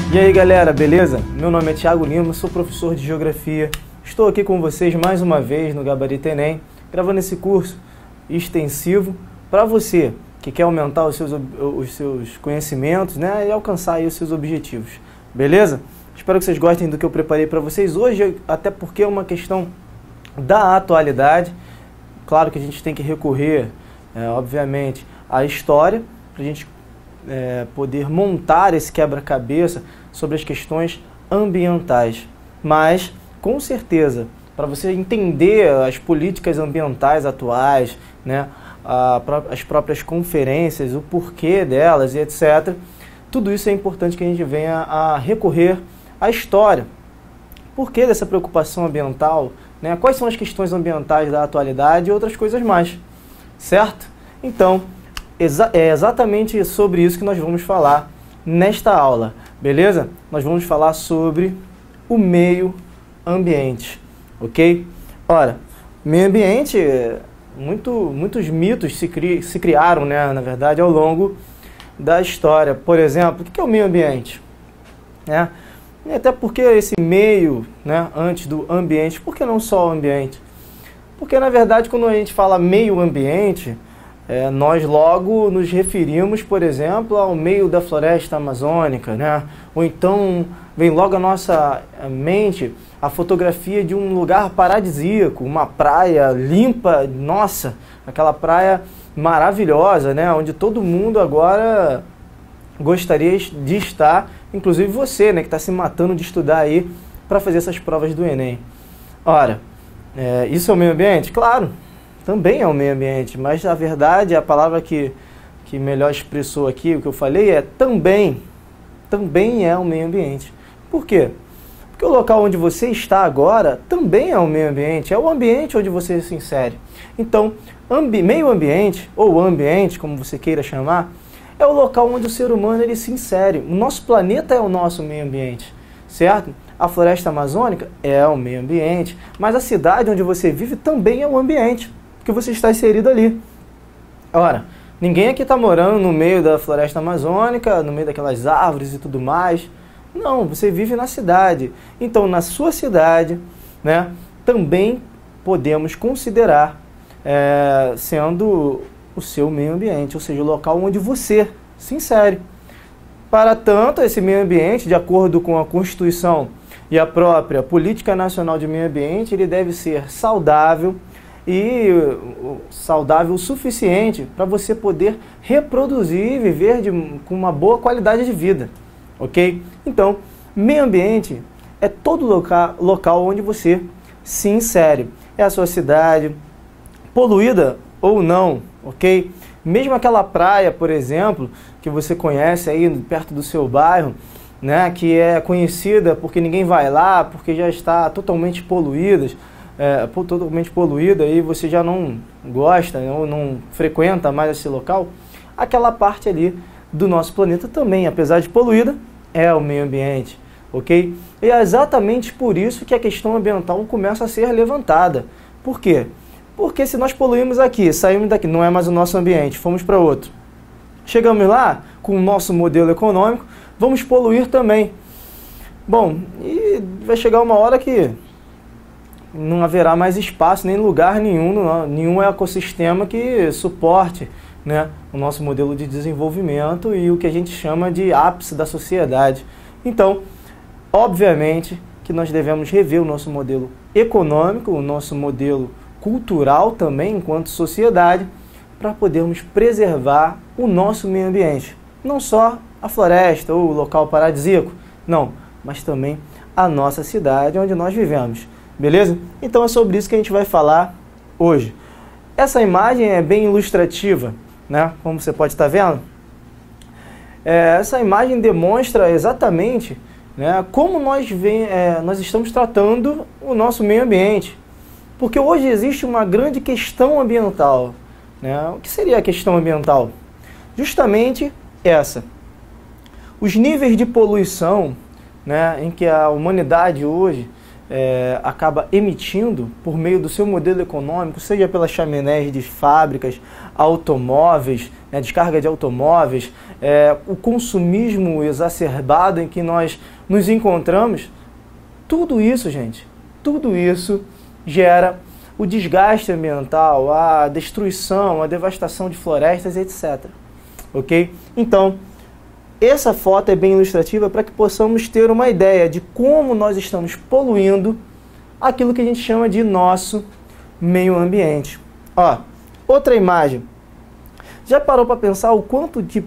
E aí galera, beleza? Meu nome é Thiago Lima, sou professor de Geografia. Estou aqui com vocês mais uma vez no Gabarito Enem, gravando esse curso extensivo para você que quer aumentar os seus conhecimentos, né, e alcançar aí os seus objetivos. Beleza? Espero que vocês gostem do que eu preparei para vocês hoje, até porque é uma questão da atualidade. Claro que a gente tem que recorrer, obviamente, à história, para a gente poder montar esse quebra-cabeça sobre as questões ambientais. Mas, com certeza, para você entender as políticas ambientais atuais, né, as próprias conferências, o porquê delas e etc., tudo isso é importante que a gente venha a recorrer à história. Por que dessa preocupação ambiental? Né? Quais são as questões ambientais da atualidade e outras coisas mais, certo? Então, é exatamente sobre isso que nós vamos falar nesta aula, beleza? Nós vamos falar sobre o meio ambiente, ok? Ora, meio ambiente, muitos mitos se criaram, né, na verdade, ao longo da história. Por exemplo, o que é o meio ambiente? E até porque esse meio, né, antes do ambiente, por que não só o ambiente? Porque, na verdade, quando a gente fala meio ambiente, nós logo nos referimos, por exemplo, ao meio da floresta amazônica, né? Ou então vem logo à nossa mente a fotografia de um lugar paradisíaco, uma praia limpa, nossa, aquela praia maravilhosa, né? Onde todo mundo agora gostaria de estar, inclusive você, né, que está se matando de estudar aí para fazer essas provas do Enem. Ora, isso é o meio ambiente? Claro, também é o meio ambiente, mas a verdade, a palavra que melhor expressou aqui, o que eu falei, é também é o meio ambiente. Por quê? Porque o local onde você está agora também é o meio ambiente, é o ambiente onde você se insere. Então, meio ambiente, ou ambiente, como você queira chamar, é o local onde o ser humano ele se insere. O nosso planeta é o nosso meio ambiente, certo? A floresta amazônica é o meio ambiente, mas a cidade onde você vive também é o ambiente, porque você está inserido ali. Ora, ninguém aqui está morando no meio da floresta amazônica, no meio daquelas árvores e tudo mais. Não, você vive na cidade. Então, na sua cidade, né, também podemos considerar sendo o seu meio ambiente, ou seja, o local onde você se insere. Para tanto, esse meio ambiente, de acordo com a Constituição e a própria Política Nacional de Meio Ambiente, ele deve ser saudável e saudável o suficiente para você poder reproduzir e viver com uma boa qualidade de vida, ok? Então, meio ambiente é todo local onde você se insere. É a sua cidade, poluída ou não, ok? Mesmo aquela praia, por exemplo, que você conhece aí perto do seu bairro, né, que é conhecida porque ninguém vai lá, porque já está totalmente poluída, e você já não gosta ou não frequenta mais esse local, aquela parte ali do nosso planeta também, apesar de poluída, é o meio ambiente, ok? E é exatamente por isso que a questão ambiental começa a ser levantada. Por quê? Porque se nós poluímos aqui, saímos daqui, não é mais o nosso ambiente, fomos para outro. Chegamos lá, com o nosso modelo econômico, vamos poluir também. Bom, e vai chegar uma hora que não haverá mais espaço, nem lugar nenhum ecossistema que suporte, né, o nosso modelo de desenvolvimento e o que a gente chama de ápice da sociedade. Então, obviamente que nós devemos rever o nosso modelo econômico, o nosso modelo cultural também, enquanto sociedade, para podermos preservar o nosso meio ambiente. Não só a floresta ou o local paradisíaco, não, mas também a nossa cidade onde nós vivemos. Beleza? Então é sobre isso que a gente vai falar hoje. Essa imagem é bem ilustrativa, né? Como você pode estar vendo. Essa imagem demonstra exatamente, né, como nós estamos tratando o nosso meio ambiente. Porque hoje existe uma grande questão ambiental, né? O que seria a questão ambiental? Justamente essa. Os níveis de poluição, né, em que a humanidade hoje acaba emitindo por meio do seu modelo econômico, seja pelas chaminés de fábricas, automóveis, descarga de automóveis, o consumismo exacerbado em que nós nos encontramos, tudo isso, gente, tudo isso gera o desgaste ambiental, a destruição, a devastação de florestas, etc. Ok? Então, essa foto é bem ilustrativa para que possamos ter uma ideia de como nós estamos poluindo aquilo que a gente chama de nosso meio ambiente. Ó, outra imagem. Já parou para pensar o quanto de,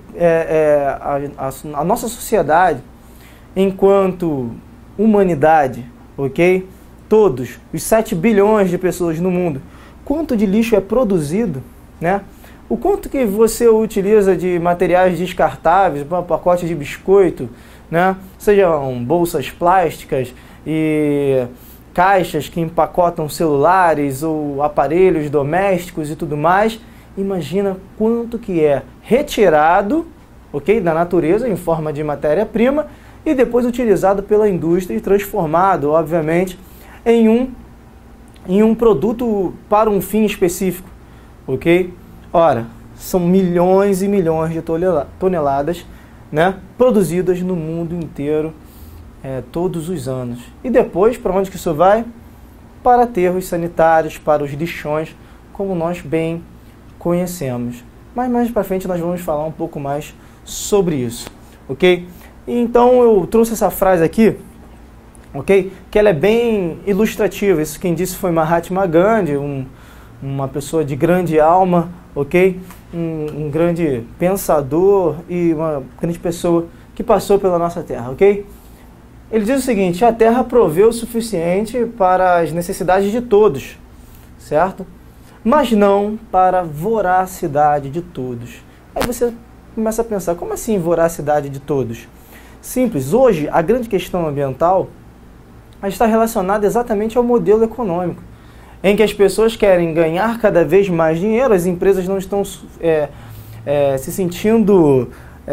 a nossa sociedade, enquanto humanidade, ok? Todos, os 7 bilhões de pessoas no mundo, quanto de lixo é produzido, né? O quanto que você utiliza de materiais descartáveis, um pacote de biscoito, né? Sejam bolsas plásticas e caixas que empacotam celulares ou aparelhos domésticos e tudo mais. Imagina quanto que é retirado, ok, da natureza em forma de matéria-prima e depois utilizado pela indústria e transformado, obviamente, em um produto para um fim específico, ok? Ora, são milhões e milhões de toneladas, né, produzidas no mundo inteiro todos os anos. E depois, para onde que isso vai? Para aterros sanitários, para os lixões, como nós bem conhecemos. Mas mais para frente nós vamos falar um pouco mais sobre isso, ok? Então eu trouxe essa frase aqui, ok? Que ela é bem ilustrativa. Isso quem disse foi Mahatma Gandhi, uma pessoa de grande alma, ok? Um grande pensador e uma grande pessoa que passou pela nossa terra, ok? Ele diz o seguinte: a terra proveu o suficiente para as necessidades de todos, certo? Mas não para a voracidade de todos. Aí você começa a pensar, como assim voracidade de todos? Simples, hoje a grande questão ambiental está relacionada exatamente ao modelo econômico, em que as pessoas querem ganhar cada vez mais dinheiro, as empresas não estão se sentindo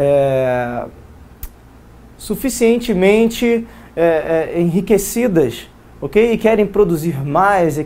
suficientemente enriquecidas, ok? E querem produzir mais,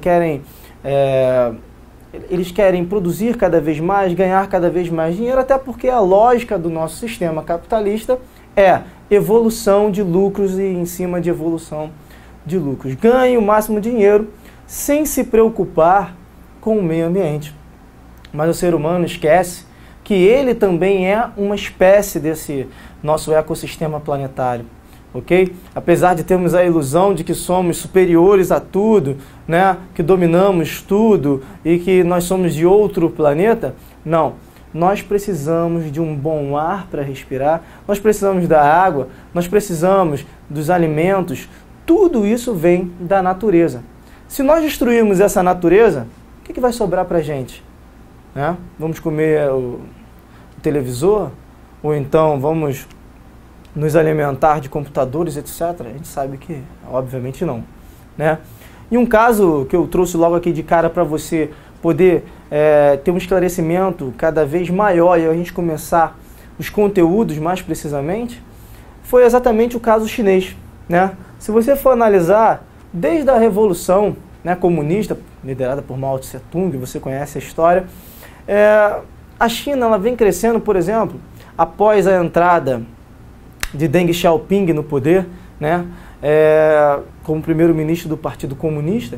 eles querem produzir cada vez mais, ganhar cada vez mais dinheiro, até porque a lógica do nosso sistema capitalista é evolução de lucros e em cima de evolução de lucros. Ganhe o máximo dinheiro sem se preocupar com o meio ambiente. Mas o ser humano esquece que ele também é uma espécie desse nosso ecossistema planetário, ok? Apesar de termos a ilusão de que somos superiores a tudo, né? Que dominamos tudo e que nós somos de outro planeta, não. Nós precisamos de um bom ar para respirar, nós precisamos da água, nós precisamos dos alimentos, tudo isso vem da natureza. Se nós destruirmos essa natureza, o que vai sobrar para a gente? Né? Vamos comer o televisor? Ou então vamos nos alimentar de computadores, etc.? A gente sabe que, obviamente, não. Né? E um caso que eu trouxe logo aqui de cara para você poder ter um esclarecimento cada vez maior e a gente começar os conteúdos mais precisamente, foi exatamente o caso chinês. Né? Se você for analisar, desde a Revolução comunista, liderada por Mao Tse Tung, você conhece a história, a China ela vem crescendo, por exemplo, após a entrada de Deng Xiaoping no poder, né, como primeiro-ministro do Partido Comunista,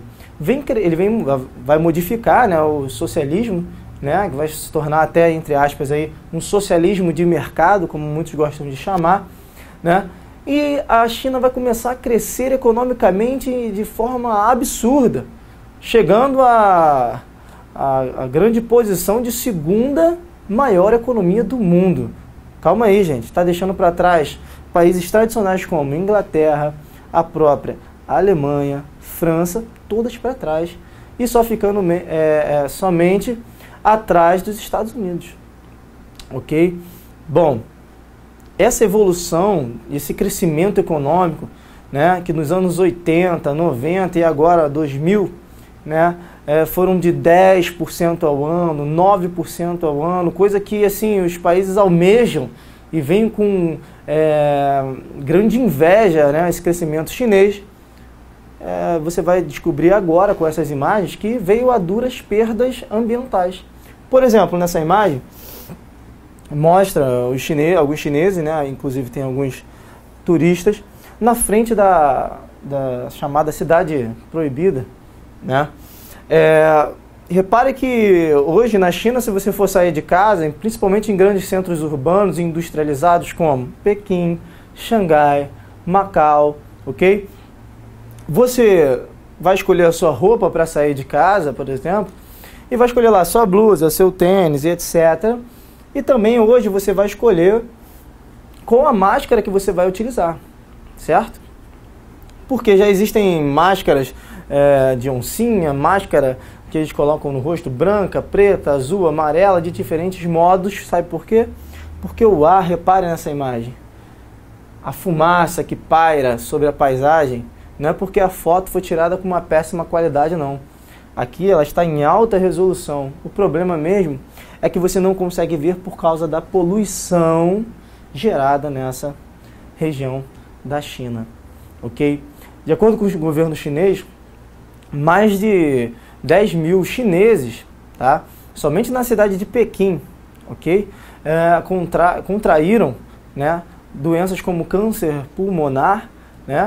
vai modificar, né, o socialismo, né, que vai se tornar até, entre aspas, aí, um socialismo de mercado, como muitos gostam de chamar, né, e a China vai começar a crescer economicamente de forma absurda, chegando a grande posição de segunda maior economia do mundo. Calma aí, gente, está deixando para trás países tradicionais como Inglaterra, a própria Alemanha, França, todas para trás, e só ficando somente atrás dos Estados Unidos. Ok? Bom, essa evolução, esse crescimento econômico, né, que nos anos 80, 90 e agora 2000, né, foram de 10% ao ano, 9% ao ano, coisa que assim, os países almejam e vêm com grande inveja, né, esse crescimento chinês. você vai descobrir agora com essas imagens que veio a duras perdas ambientais. Por exemplo, nessa imagem, mostra alguns chineses, né, inclusive tem alguns turistas, na frente da chamada cidade proibida, né? Repare que hoje na China, se você for sair de casa, principalmente em grandes centros urbanos industrializados como Pequim, Xangai, Macau, ok? Você vai escolher a sua roupa para sair de casa, por exemplo, e vai escolher lá sua blusa, seu tênis, etc. E também hoje você vai escolher com a máscara que você vai utilizar, certo? Porque já existem máscaras de oncinha, máscara que eles colocam no rosto, branca, preta, azul, amarela, de diferentes modos. Sabe por quê? Porque o ar, repare nessa imagem, a fumaça que paira sobre a paisagem, não é porque a foto foi tirada com uma péssima qualidade, não. Aqui ela está em alta resolução. O problema mesmo é que você não consegue ver por causa da poluição gerada nessa região da China, ok? De acordo com o governo chinês, mais de 10 mil chineses, tá? Somente na cidade de Pequim, ok? Contraíram, né, doenças como câncer pulmonar, né?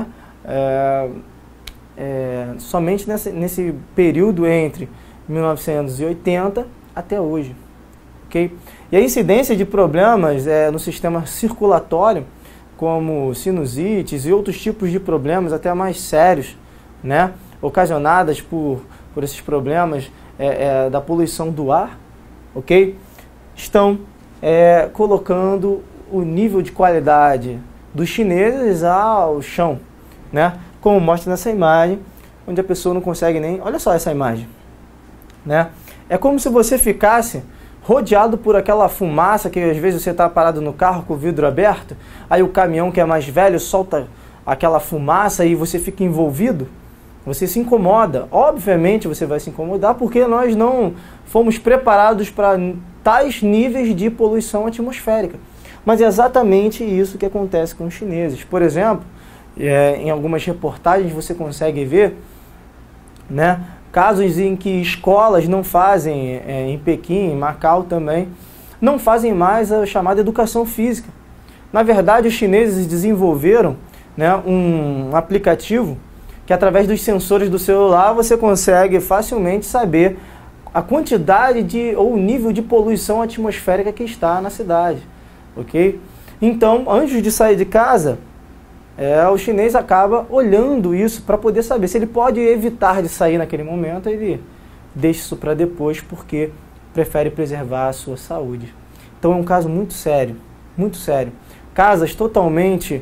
Somente nesse período entre 1980 até hoje, ok? E a incidência de problemas no sistema circulatório, como sinusites e outros tipos de problemas até mais sérios, né, ocasionadas por esses problemas da poluição do ar, ok? Estão colocando o nível de qualidade dos chineses ao chão, né? Como mostra nessa imagem, onde a pessoa não consegue nem... Olha só essa imagem, né? É como se você ficasse rodeado por aquela fumaça que às vezes você está parado no carro com o vidro aberto, aí o caminhão que é mais velho solta aquela fumaça e você fica envolvido, você se incomoda. Obviamente você vai se incomodar porque nós não fomos preparados para tais níveis de poluição atmosférica. Mas é exatamente isso que acontece com os chineses. Por exemplo, em algumas reportagens você consegue ver, né, casos em que escolas não fazem, em Pequim, em Macau também, não fazem mais a chamada educação física. Na verdade, os chineses desenvolveram, né, um aplicativo que através dos sensores do celular você consegue facilmente saber a quantidade ou o nível de poluição atmosférica que está na cidade, ok? Então, antes de sair de casa, o chinês acaba olhando isso para poder saber se ele pode evitar de sair naquele momento, ele deixa isso para depois porque prefere preservar a sua saúde. Então é um caso muito sério, muito sério. Casas totalmente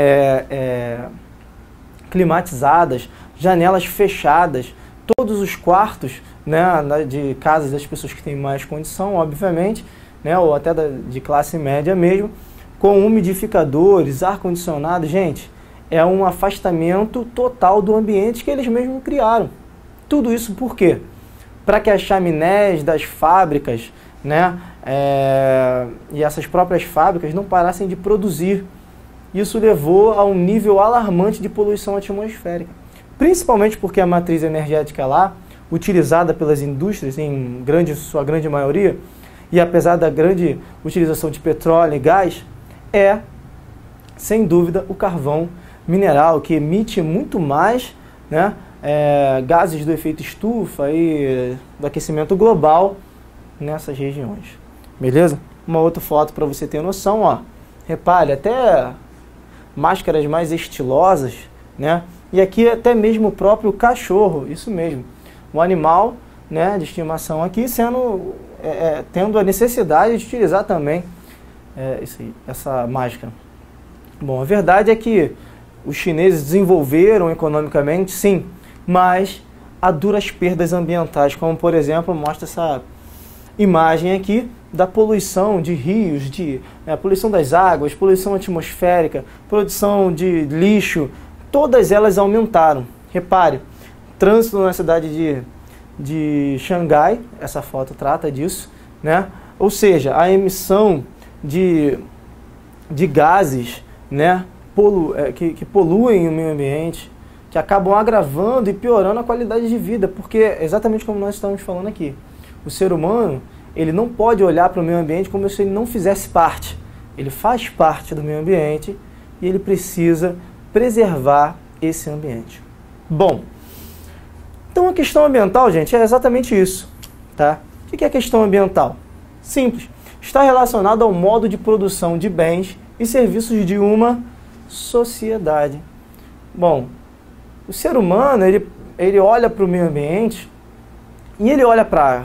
climatizadas, janelas fechadas, todos os quartos, né, de casas das pessoas que têm mais condição, obviamente, né, ou até de classe média mesmo, com umidificadores, ar-condicionado. Gente, é um afastamento total do ambiente que eles mesmos criaram. Tudo isso por quê? Para que as chaminés das fábricas, né, e essas próprias fábricas não parassem de produzir. Isso levou a um nível alarmante de poluição atmosférica. Principalmente porque a matriz energética lá, utilizada pelas indústrias, em sua grande maioria, e apesar da grande utilização de petróleo e gás, sem dúvida, o carvão mineral, que emite muito mais, né, gases do efeito estufa e do aquecimento global nessas regiões. Beleza? Uma outra foto para você ter noção, ó. Repare, até máscaras mais estilosas, né? E aqui até mesmo o próprio cachorro, isso mesmo. Um animal, né, de estimação aqui tendo a necessidade de utilizar também essa máscara. Bom, a verdade é que os chineses desenvolveram economicamente, sim, mas a duras perdas ambientais, como por exemplo mostra essa imagem aqui da poluição de rios, poluição das águas, poluição atmosférica, produção de lixo, todas elas aumentaram. Repare, trânsito na cidade de Xangai, essa foto trata disso, né? Ou seja, a emissão de gases, né, que poluem o meio ambiente, que acabam agravando e piorando a qualidade de vida, porque exatamente como nós estamos falando aqui, o ser humano, ele não pode olhar para o meio ambiente como se ele não fizesse parte. Ele faz parte do meio ambiente e ele precisa preservar esse ambiente. Bom, então a questão ambiental, gente, é exatamente isso, tá? O que é a questão ambiental? Simples. Está relacionado ao modo de produção de bens e serviços de uma sociedade. Bom, o ser humano, ele olha para o meio ambiente e ele olha para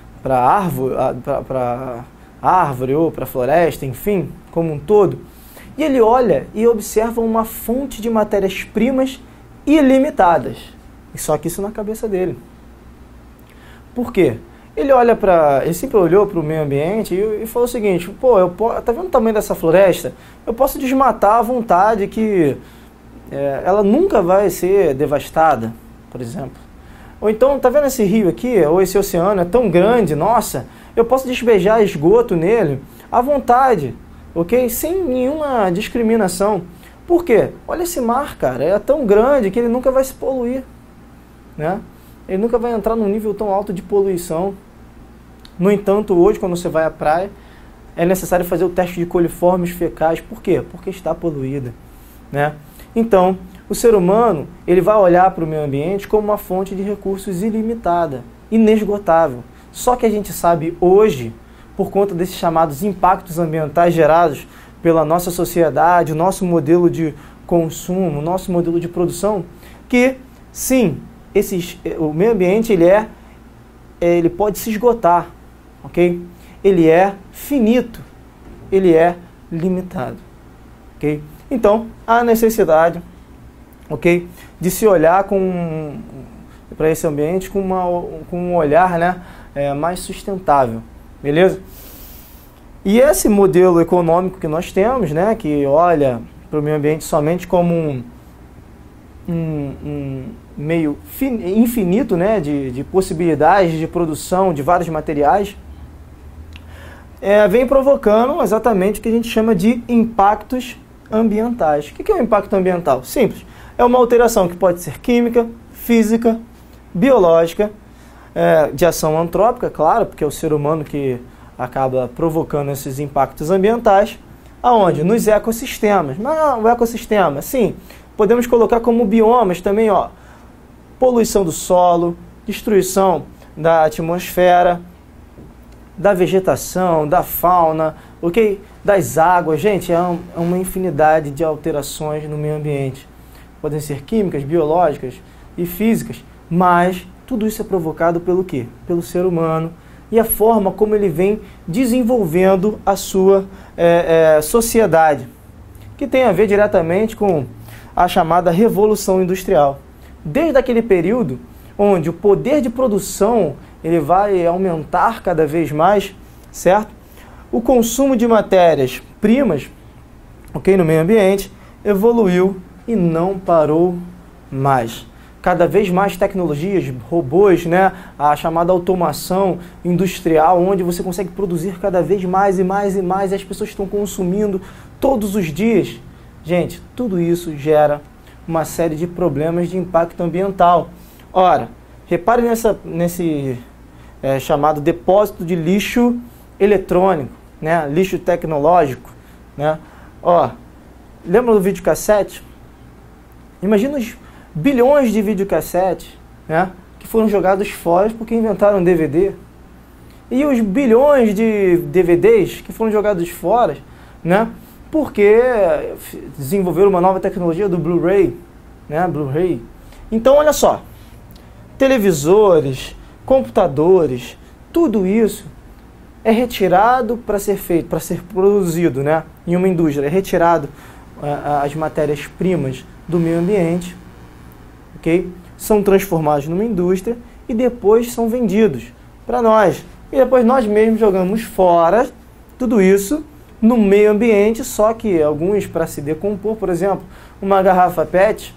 a árvore ou para a floresta, enfim, como um todo, e ele olha e observa uma fonte de matérias-primas ilimitadas. E só que isso na cabeça dele. Por quê? Ele sempre olhou para o meio ambiente e falou o seguinte: pô, tá vendo o tamanho dessa floresta? Eu posso desmatar à vontade que ela nunca vai ser devastada, por exemplo. Ou então, tá vendo esse rio aqui, ou esse oceano é tão grande, nossa, eu posso despejar esgoto nele à vontade, ok? Sem nenhuma discriminação. Por quê? Olha esse mar, cara, é tão grande que ele nunca vai se poluir, né? Ele nunca vai entrar num nível tão alto de poluição. No entanto, hoje, quando você vai à praia, é necessário fazer o teste de coliformes fecais. Por quê? Porque está poluída, né? Então, o ser humano, ele vai olhar para o meio ambiente como uma fonte de recursos ilimitada, inesgotável. Só que a gente sabe hoje, por conta desses chamados impactos ambientais gerados pela nossa sociedade, o nosso modelo de consumo, o nosso modelo de produção, que sim, o meio ambiente ele pode se esgotar, ok? Ele é finito, ele é limitado, ok? Então, há necessidade, ok, de se olhar para esse ambiente com um olhar, né, mais sustentável, beleza? E esse modelo econômico que nós temos, né, que olha para o meio ambiente somente como um meio infinito, né, de possibilidades de produção de vários materiais, vem provocando exatamente o que a gente chama de impactos ambientais. O que é um impacto ambiental? Simples. É uma alteração que pode ser química, física, biológica, de ação antrópica, claro, porque é o ser humano que acaba provocando esses impactos ambientais. Aonde? Nos ecossistemas. Mas o ecossistema, sim, podemos colocar como biomas também, ó, poluição do solo, destruição da atmosfera, da vegetação, da fauna, ok? Das águas. Gente, é uma infinidade de alterações no meio ambiente. Podem ser químicas, biológicas e físicas, mas tudo isso é provocado pelo quê? Pelo ser humano e a forma como ele vem desenvolvendo a sua sociedade, que tem a ver diretamente com a chamada Revolução Industrial. Desde aquele período onde o poder de produção ele vai aumentar cada vez mais, certo? O consumo de matérias-primas, ok, no meio ambiente, evoluiu e não parou mais. Cada vez mais tecnologias, robôs, né? A chamada automação industrial, onde você consegue produzir cada vez mais e mais e mais, e as pessoas estão consumindo todos os dias. Gente, tudo isso gera uma série de problemas de impacto ambiental. Ora, repare nesse chamado depósito de lixo eletrônico, né? Lixo tecnológico, né? Ó, lembra do videocassete? Imagina os bilhões de videocassetes, né, que foram jogados fora porque inventaram DVD. E os bilhões de DVDs que foram jogados fora, né, porque desenvolveram uma nova tecnologia do Blu-ray, né, Blu-ray. Então, olha só, televisores, computadores, tudo isso é retirado para ser feito, para ser produzido, né, em uma indústria. É retirado as matérias-primas do meio ambiente, ok? São transformados numa indústria e depois são vendidos para nós. E depois nós mesmos jogamos fora tudo isso no meio ambiente, só que alguns para se decompor, por exemplo, uma garrafa PET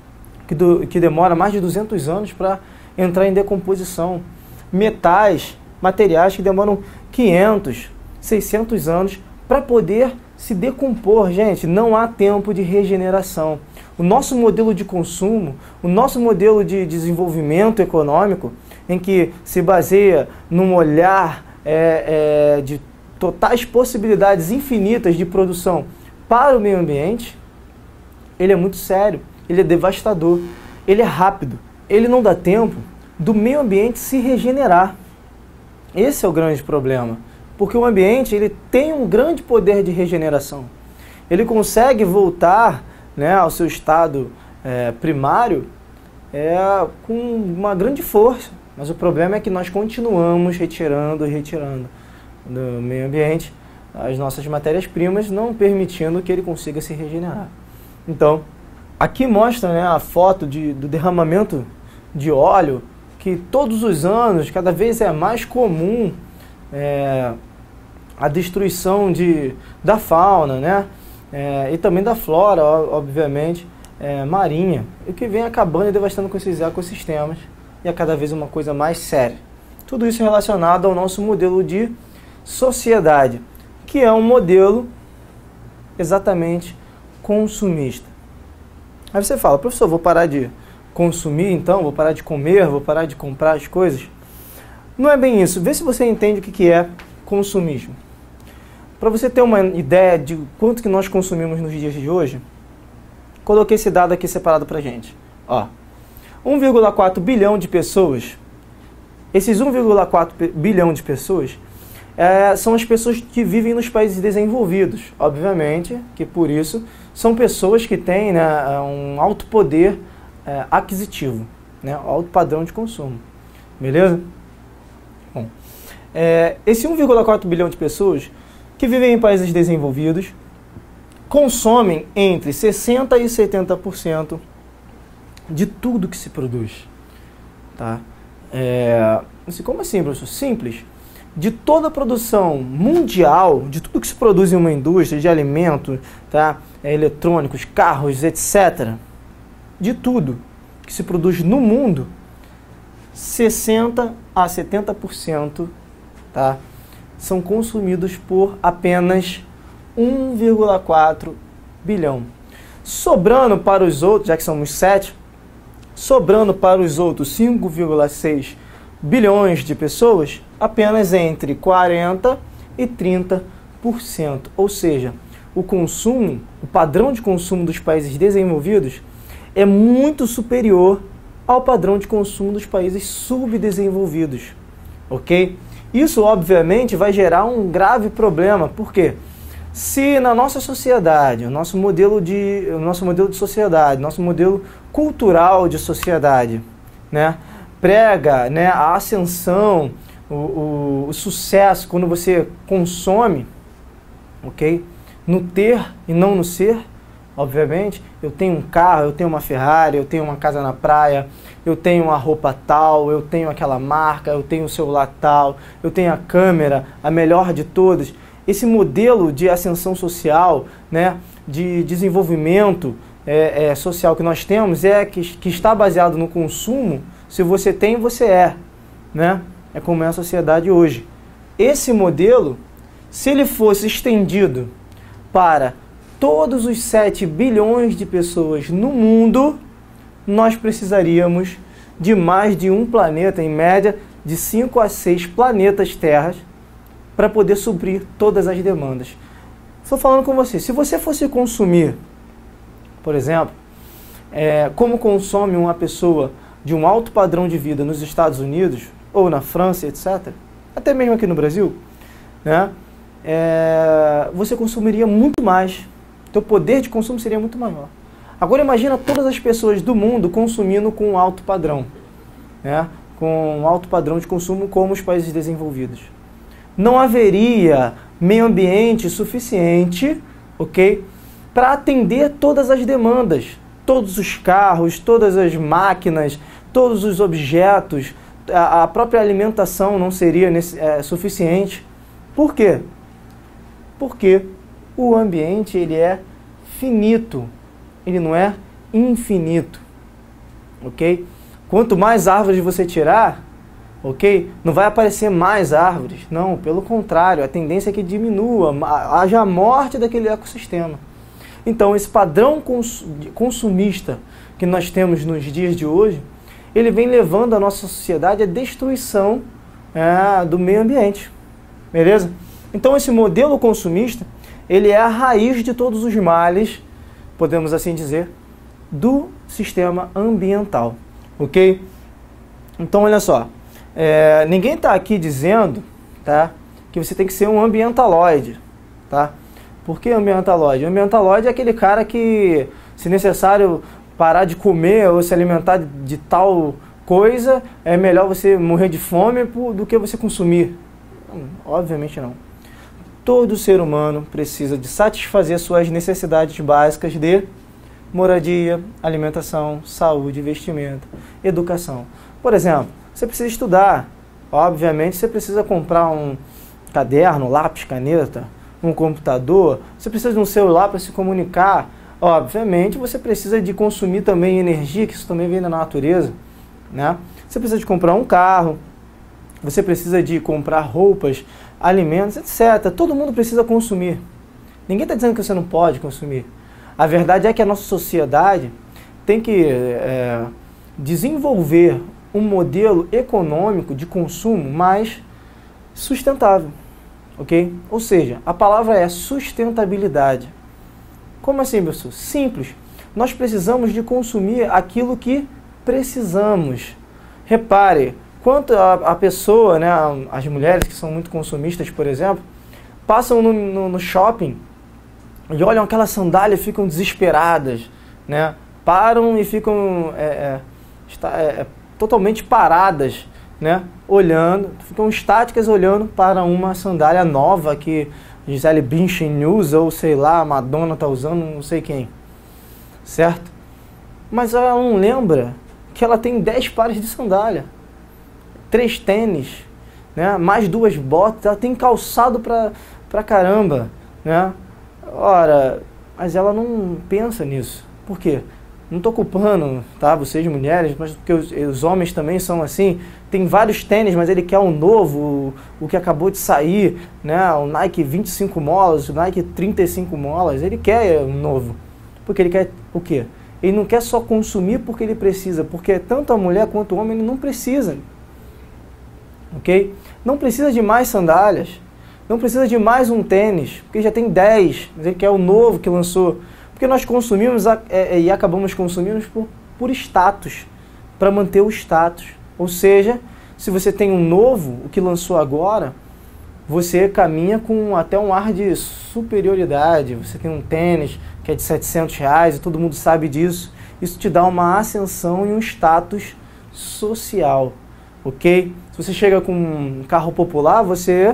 que demora mais de 200 anos para entrar em decomposição. Metais, materiais que demoram 500, 600 anos para poder se decompor. Gente, não há tempo de regeneração. o nosso modelo de consumo, o nosso modelo de desenvolvimento econômico, em que se baseia num olhar de totais possibilidades infinitas de produção para o meio ambiente, ele é muito sério, ele é devastador, ele é rápido, ele não dá tempo do meio ambiente se regenerar. Esse é o grande problema, porque o ambiente ele tem um grande poder de regeneração. Ele consegue voltar, né, ao seu estado primário com uma grande força, mas o problema é que nós continuamos retirando do meio ambiente as nossas matérias-primas, não permitindo que ele consiga se regenerar. Então, aqui mostra, né, a foto do derramamento de óleo, que todos os anos, cada vez é mais comum a destruição da fauna, né, e também da flora, obviamente, marinha, o que vem acabando e devastando com esses ecossistemas, e é cada vez uma coisa mais séria. Tudo isso relacionado ao nosso modelo de sociedade, que é um modelo exatamente consumista. Aí você fala, professor, vou parar de consumir então, vou parar de comer, vou parar de comprar as coisas? Não é bem isso. Vê se você entende o que é consumismo. Para você ter uma ideia de quanto que nós consumimos nos dias de hoje, coloquei esse dado aqui separado para a gente. 1,4 bilhão de pessoas, esses 1,4 bilhão de pessoas são as pessoas que vivem nos países desenvolvidos. Obviamente que por isso são pessoas que têm, né, um alto poder aquisitivo, né, alto padrão de consumo. Beleza? Bom, esse 1,4 bilhão de pessoas que vivem em países desenvolvidos consomem entre 60% e 70% de tudo que se produz. Tá? Como assim, professor? Simples. De toda a produção mundial, de tudo que se produz em uma indústria, de alimentos, tá? Eletrônicos, carros, etc., de tudo que se produz no mundo, 60% a 70%, tá, são consumidos por apenas 1,4 bilhão. Sobrando para os outros, já que somos 7, sobrando para os outros 5,6 bilhões de pessoas, apenas entre 40% e 30%. Ou seja, o consumo, o padrão de consumo dos países desenvolvidos é muito superior ao padrão de consumo dos países subdesenvolvidos. Ok? Isso, obviamente, vai gerar um grave problema. Por quê? Se na nossa sociedade, o nosso modelo de sociedade, nosso modelo cultural de sociedade, né, prega, né, a ascensão, o sucesso quando você consome, ok? No ter e não no ser, obviamente. Eu tenho um carro, eu tenho uma Ferrari, eu tenho uma casa na praia, eu tenho uma roupa tal, eu tenho aquela marca, eu tenho o celular tal, eu tenho a câmera, a melhor de todas. Esse modelo de ascensão social, né, de desenvolvimento social que nós temos que está baseado no consumo. Se você tem, você é, né? É como é a sociedade hoje. Esse modelo, se ele fosse estendido para todos os 7 bilhões de pessoas no mundo, nós precisaríamos de mais de um planeta, em média de 5 a 6 planetas Terras, para poder suprir todas as demandas. Estou falando com você, se você fosse consumir, por exemplo, como consome uma pessoa de um alto padrão de vida nos Estados Unidos, ou na França, etc., até mesmo aqui no Brasil, né, você consumiria muito mais. Teu poder de consumo seria muito maior. Agora imagina todas as pessoas do mundo consumindo com um alto padrão, né, com um alto padrão de consumo como os países desenvolvidos. Não haveria meio ambiente suficiente, ok, para atender todas as demandas, todos os carros, todas as máquinas, todos os objetos, a própria alimentação não seria suficiente. Por quê? Porque o ambiente ele é finito, ele não é infinito, ok? Quanto mais árvores você tirar, ok? Não vai aparecer mais árvores, não, pelo contrário, a tendência é que diminua, haja a morte daquele ecossistema. Então, esse padrão consumista que nós temos nos dias de hoje, ele vem levando a nossa sociedade à destruição do meio ambiente. Beleza? Então, esse modelo consumista, ele é a raiz de todos os males, podemos assim dizer, do sistema ambiental. Ok? Então, olha só. Ninguém está aqui dizendo, tá, que você tem que ser um ambientaloide. Tá? Por que ambientaloide? O ambientaloide é aquele cara que, se necessário parar de comer ou se alimentar de tal coisa, é melhor você morrer de fome do que você consumir. Obviamente não. Todo ser humano precisa de satisfazer suas necessidades básicas de moradia, alimentação, saúde, vestimento, educação. Por exemplo, você precisa estudar. Obviamente você precisa comprar um caderno, lápis, caneta, um computador. Você precisa de um celular para se comunicar. Obviamente você precisa de consumir também energia, que isso também vem da natureza, né? Você precisa de comprar um carro, você precisa de comprar roupas, alimentos, etc. Todo mundo precisa consumir. Ninguém está dizendo que você não pode consumir. A verdade é que a nossa sociedade tem que desenvolver um modelo econômico de consumo mais sustentável. Ok? Ou seja, a palavra é sustentabilidade. Como assim, pessoal? Simples. Nós precisamos de consumir aquilo que precisamos. Repare, quanto a pessoa, né, as mulheres que são muito consumistas, por exemplo, passam no shopping e olham aquela sandália e ficam desesperadas, né? Param e ficam totalmente paradas, né? Olhando, ficam estáticas olhando para uma sandália nova que Gisele Bündchen usa, ou sei lá, Madonna está usando, não sei quem. Certo? Mas ela não lembra que ela tem 10 pares de sandália, 3 tênis, né? Mais 2 botas, ela tem calçado pra caramba, né? Ora, mas ela não pensa nisso. Por quê? Não estou culpando, tá, vocês mulheres, mas porque os homens também são assim. Tem vários tênis, mas ele quer um novo, o que acabou de sair, né? O Nike 25 molas, o Nike 35 molas, ele quer um novo. Porque ele quer o quê? Ele não quer só consumir porque ele precisa, porque tanto a mulher quanto o homem não precisa. Ok? Não precisa de mais sandálias, não precisa de mais um tênis, porque já tem 10, mas ele quer o novo que lançou. Porque nós consumimos e acabamos consumindo por status, para manter o status. Ou seja, se você tem um novo, o que lançou agora, você caminha com até um ar de superioridade. Você tem um tênis que é de R$700 e todo mundo sabe disso. Isso te dá uma ascensão e um status social, ok? Se você chega com um carro popular, você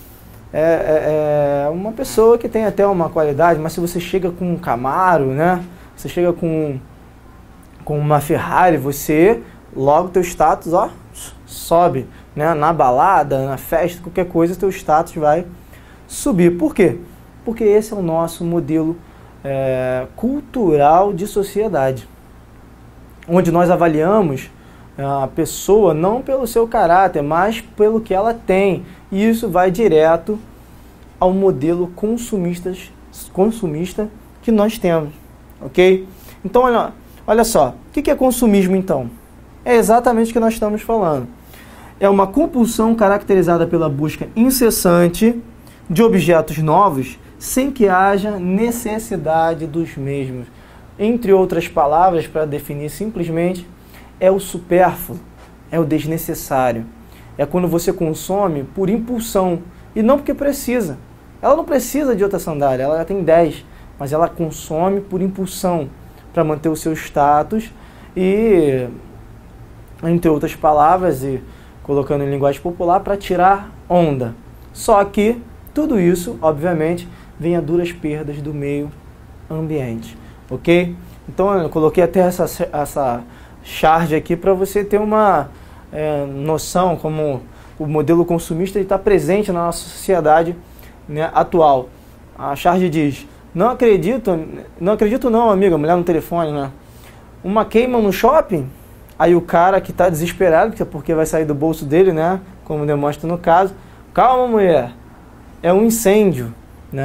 é uma pessoa que tem até uma qualidade, mas se você chega com um Camaro, né? Você chega com uma Ferrari, você, logo teu status, ó, sobe, né? Na balada, na festa, qualquer coisa, teu status vai subir. Por quê? Porque esse é o nosso modelo cultural de sociedade, onde nós avaliamos a pessoa não pelo seu caráter, mas pelo que ela tem. E isso vai direto ao modelo consumista que nós temos, ok? Então, olha só, o que é consumismo então? É exatamente o que nós estamos falando. É uma compulsão caracterizada pela busca incessante de objetos novos sem que haja necessidade dos mesmos. Entre outras palavras, para definir simplesmente, é o supérfluo, é o desnecessário. É quando você consome por impulsão e não porque precisa. Ela não precisa de outra sandália, ela já tem 10, mas ela consome por impulsão para manter o seu status e, entre outras palavras, e colocando em linguagem popular, para tirar onda. Só que tudo isso, obviamente, vem a duras perdas do meio ambiente, ok? Então eu coloquei até essa charge aqui para você ter uma noção como o modelo consumista está presente na nossa sociedade, né, atual. A charge diz: não acredito não, amiga, mulher no telefone, né? Uma queima no shopping, aí o cara que está desesperado, porque vai sair do bolso dele, né, como demonstra no caso, calma mulher, é um incêndio, né?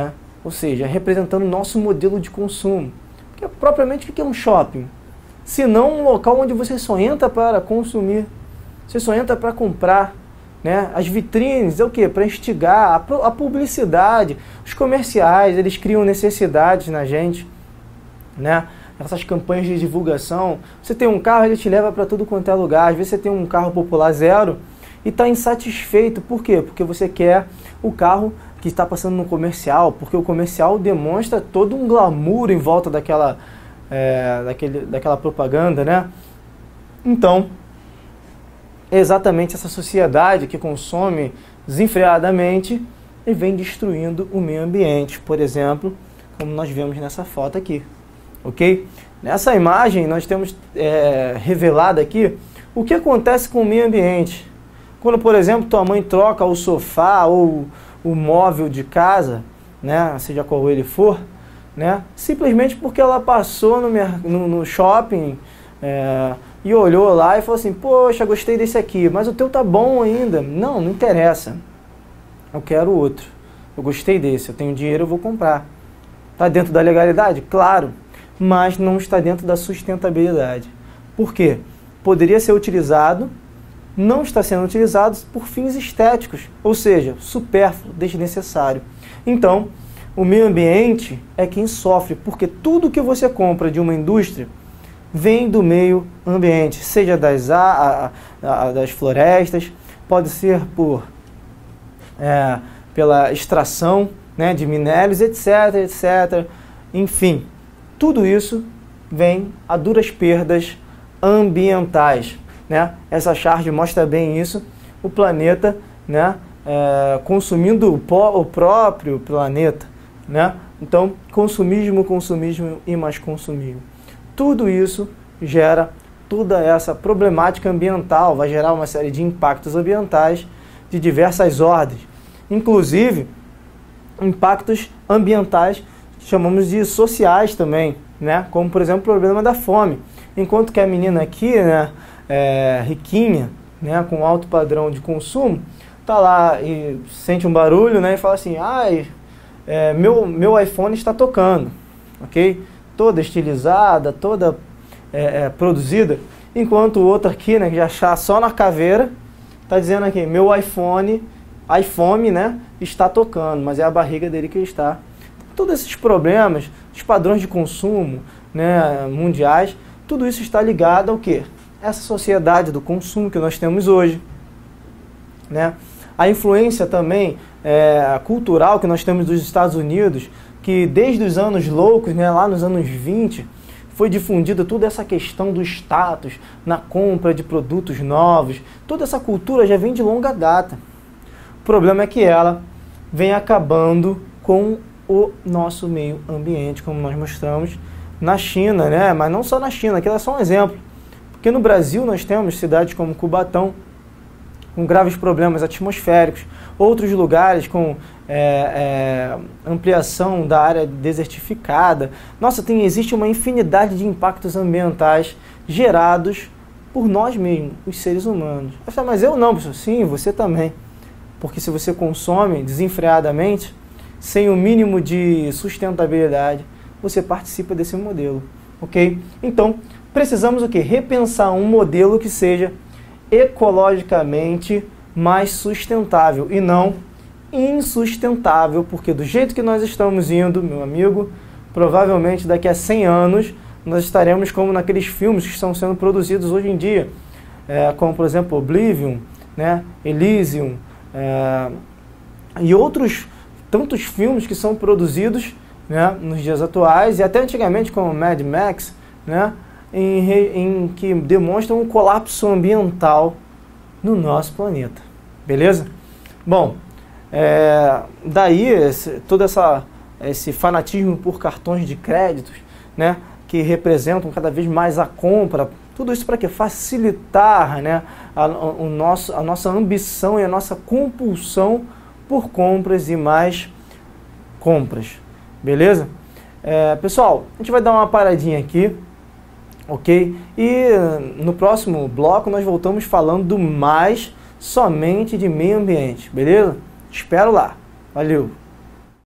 ou seja, representando o nosso modelo de consumo. Porque propriamente o que é um shopping? Se não um local onde você só entra para consumir, você só entra para comprar, né? As vitrines é o quê? Para instigar, a publicidade, os comerciais, eles criam necessidades na gente, né? Essas campanhas de divulgação. Você tem um carro, ele te leva para tudo quanto é lugar. Às vezes você tem um carro popular zero e está insatisfeito. Por quê? Porque você quer o carro que está passando no comercial, porque o comercial demonstra todo um glamour em volta daquela propaganda, né? Então, é exatamente essa sociedade que consome desenfreadamente e vem destruindo o meio ambiente, por exemplo, como nós vemos nessa foto aqui, ok? Nessa imagem nós temos revelado aqui o que acontece com o meio ambiente. Quando, por exemplo, tua mãe troca o sofá ou o móvel de casa, né, seja qual ele for, né, simplesmente porque ela passou no shopping e olhou lá e falou assim, poxa, gostei desse aqui, mas o teu tá bom ainda. Não, não interessa. Eu quero outro. Eu gostei desse, eu tenho dinheiro, eu vou comprar. Está dentro da legalidade? Claro, mas não está dentro da sustentabilidade. Por quê? Poderia ser utilizado, não está sendo utilizado por fins estéticos, ou seja, supérfluo, desnecessário. Então, o meio ambiente é quem sofre, porque tudo que você compra de uma indústria vem do meio ambiente, seja das florestas, pode ser pela extração, né, de minérios, etc, etc. Enfim, tudo isso vem a duras perdas ambientais, né? Essa charge mostra bem isso, o planeta, né, consumindo o próprio planeta, né? Então, consumismo e mais consumismo. Tudo isso gera toda essa problemática ambiental, vai gerar uma série de impactos ambientais de diversas ordens, inclusive impactos ambientais, chamamos de sociais também, né? Como, por exemplo, o problema da fome. Enquanto que a menina aqui, né, riquinha, né, com alto padrão de consumo, tá lá e sente um barulho, né, e fala assim, ai, meu iPhone está tocando, ok? Toda estilizada, toda produzida, enquanto o outro aqui, né, que já está só na caveira, está dizendo aqui, meu iPhone, né, está tocando, mas é a barriga dele que está. Todos esses problemas, os padrões de consumo, né, mundiais, tudo isso está ligado ao quê? Essa sociedade do consumo que nós temos hoje, né? A influência também cultural que nós temos dos Estados Unidos, que desde os anos loucos, né, lá nos anos 20, foi difundida toda essa questão do status na compra de produtos novos. Toda essa cultura já vem de longa data. O problema é que ela vem acabando com o nosso meio ambiente, como nós mostramos na China, né? Mas não só na China, aqui é só um exemplo. Porque no Brasil nós temos cidades como Cubatão, com graves problemas atmosféricos, outros lugares com ampliação da área desertificada. Nossa, existe uma infinidade de impactos ambientais gerados por nós mesmos, os seres humanos. Mas eu não, professor. Sim, você também. Porque se você consome desenfreadamente, sem o mínimo de sustentabilidade, você participa desse modelo, ok? Então, precisamos o quê? Repensar um modelo que seja ecologicamente mais sustentável e não insustentável, porque do jeito que nós estamos indo, meu amigo, provavelmente daqui a 100 anos nós estaremos como naqueles filmes que estão sendo produzidos hoje em dia, como por exemplo Oblivion, né, Elysium, e outros tantos filmes que são produzidos, né, nos dias atuais e até antigamente como Mad Max, né, em que demonstram um colapso ambiental no nosso planeta. Beleza? Bom, daí todo esse fanatismo por cartões de créditos, né, que representam cada vez mais a compra, tudo isso para quê? Facilitar, né, a nossa ambição e a nossa compulsão por compras e mais compras. Beleza? Pessoal, a gente vai dar uma paradinha aqui, ok? E no próximo bloco nós voltamos falando somente de meio ambiente, beleza? Espero lá. Valeu!